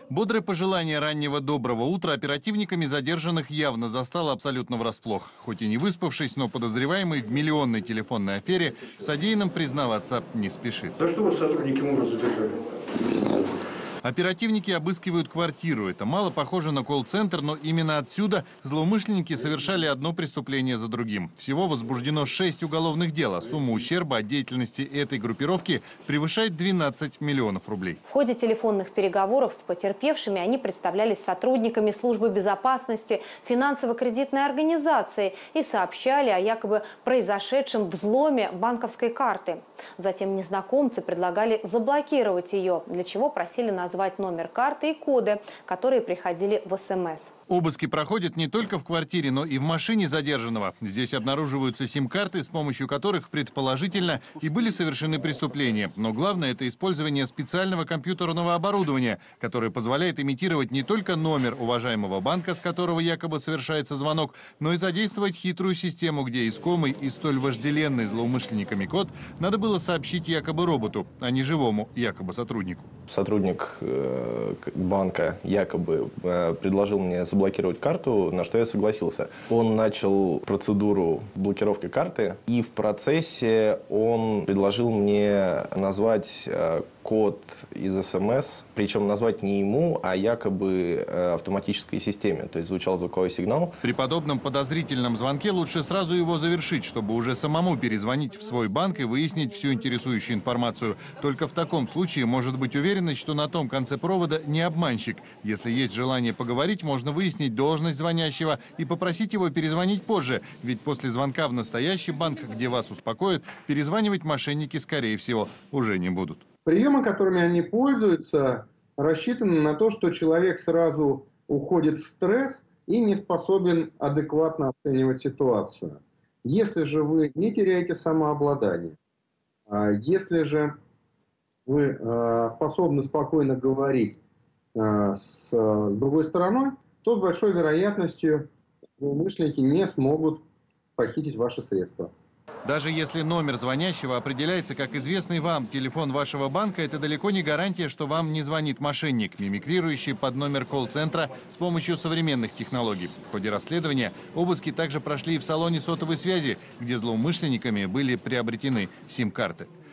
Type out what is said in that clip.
Бодрое пожелание раннего доброго утра оперативниками задержанных явно застало абсолютно врасплох. Хоть и не выспавшись, но подозреваемый в миллионной телефонной афере в содеянном признаваться не спешит. За что вас сотрудники МУРа задержали? Оперативники обыскивают квартиру. Это мало похоже на колл-центр, но именно отсюда злоумышленники совершали одно преступление за другим. Всего возбуждено 6 уголовных дел, а сумма ущерба от деятельности этой группировки превышает 12 миллионов рублей. В ходе телефонных переговоров с потерпевшими они представлялись сотрудниками службы безопасности финансово-кредитной организации и сообщали о якобы произошедшем взломе банковской карты. Затем незнакомцы предлагали заблокировать ее, для чего просили назвать номер карты и коды, которые приходили в СМС. Обыски проходят не только в квартире, но и в машине задержанного. Здесь обнаруживаются сим-карты, с помощью которых предположительно и были совершены преступления. Но главное – это использование специального компьютерного оборудования, которое позволяет имитировать не только номер уважаемого банка, с которого якобы совершается звонок, но и задействовать хитрую систему, где искомый и столь вожделенный злоумышленниками код надо было сообщить якобы роботу, а не живому якобы сотруднику. Сотрудник банка якобы предложил мне заблокировать карту, на что я согласился. Он начал процедуру блокировки карты, и в процессе он предложил мне назвать код из СМС, причем назвать не ему, а якобы автоматической системе. То есть звучал звуковой сигнал. При подобном подозрительном звонке лучше сразу его завершить, чтобы уже самому перезвонить в свой банк и выяснить всю интересующую информацию. Только в таком случае может быть уверенность, что на том конце провода не обманщик. Если есть желание поговорить, можно выяснить должность звонящего и попросить его перезвонить позже. Ведь после звонка в настоящий банк, где вас успокоят, перезванивать мошенники, скорее всего, уже не будут. Приемы, которыми они пользуются, рассчитаны на то, что человек сразу уходит в стресс и не способен адекватно оценивать ситуацию. Если же вы не теряете самообладание, если же вы способны спокойно говорить с другой стороной, то с большой вероятностью злоумышленники не смогут похитить ваши средства. Даже если номер звонящего определяется как известный вам телефон вашего банка, это далеко не гарантия, что вам не звонит мошенник, мимикрирующий под номер колл-центра с помощью современных технологий. В ходе расследования обыски также прошли и в салоне сотовой связи, где злоумышленниками были приобретены сим-карты.